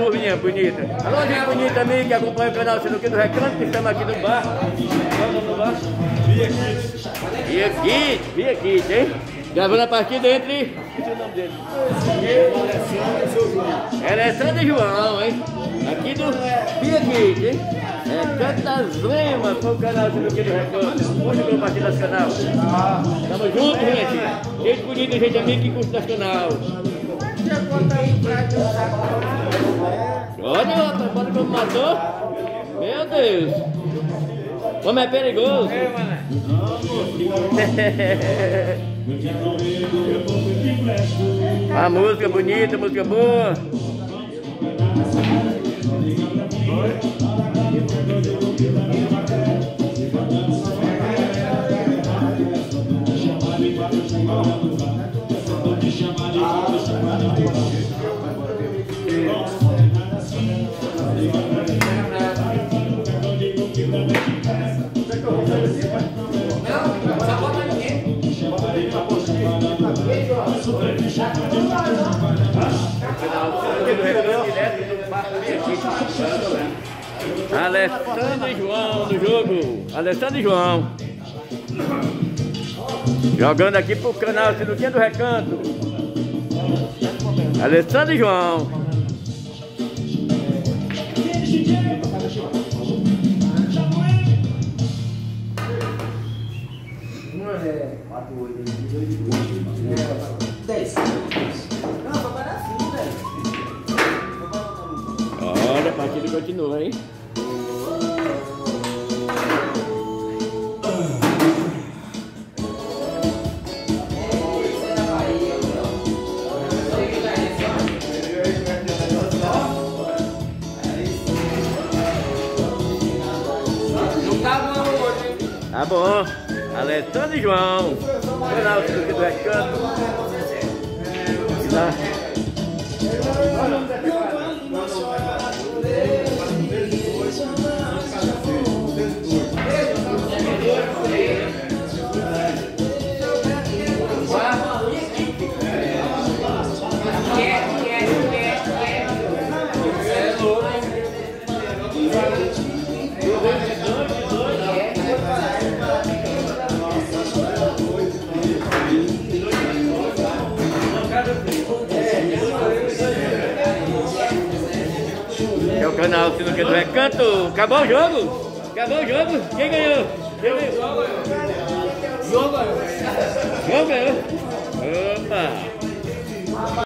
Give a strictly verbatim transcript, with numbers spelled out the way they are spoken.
turminha bonita. Alô, gente bonita também que acompanha o canal Sinuquinha do Recanto, que estamos aqui no bar. Vamos no bar. Via Kit, Via Kit, hein? Gravando a partida entre... Esqueci o nome dele. Alessandro e João, hein? Aqui do Via Kit, hein? É Cantas Lema com o canal Sinuquinha do Recanto. Muito compartilhar nosso canal. Tamo junto, gente. Gente bonita, gente amiga que curte nosso canal. Olha, rapaz, bora como matou. Meu Deus. Como é perigoso. É, mano. A música bonita, música boa. Alessandro e João no jogo. Alessandro e João jogando aqui pro canal Sinuquinha do Recanto. Alessandro e João. Olha, a partida continua, hein? Tá bom, Alessandro e João, canal Sinuquinha do Recanto. Tá. É o canal Sinuquinha do Recanto. Acabou o jogo? Acabou o jogo? Quem ganhou? Quem ganhou? João ganhou. João ganhou. Opa!